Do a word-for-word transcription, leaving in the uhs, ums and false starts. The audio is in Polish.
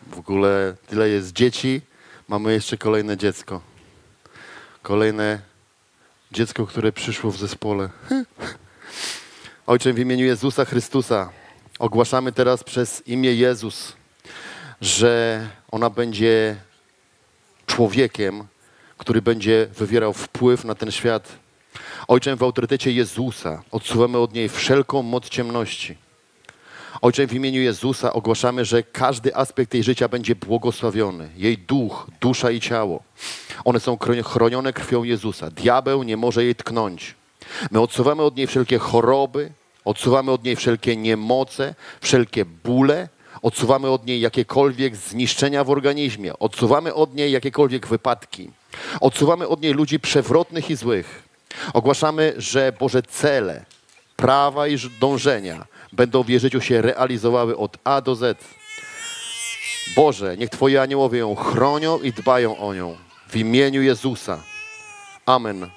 W ogóle tyle jest dzieci, mamy jeszcze kolejne dziecko. Kolejne dziecko, które przyszło w zespole. Ojcze, w imieniu Jezusa Chrystusa ogłaszamy teraz przez imię Jezus, że ona będzie człowiekiem, który będzie wywierał wpływ na ten świat. Ojcze, w autorytecie Jezusa odsuwamy od niej wszelką moc ciemności. Ojcze, w imieniu Jezusa ogłaszamy, że każdy aspekt jej życia będzie błogosławiony. Jej duch, dusza i ciało. One są chronione krwią Jezusa. Diabeł nie może jej tknąć. My odsuwamy od niej wszelkie choroby, odsuwamy od niej wszelkie niemoce, wszelkie bóle, odsuwamy od niej jakiekolwiek zniszczenia w organizmie, odsuwamy od niej jakiekolwiek wypadki, odsuwamy od niej ludzi przewrotnych i złych. Ogłaszamy, że Boże cele, prawa i dążenia będą w jej życiu się realizowały od A do Z. Boże, niech Twoje aniołowie ją chronią i dbają o nią. W imieniu Jezusa. Amen.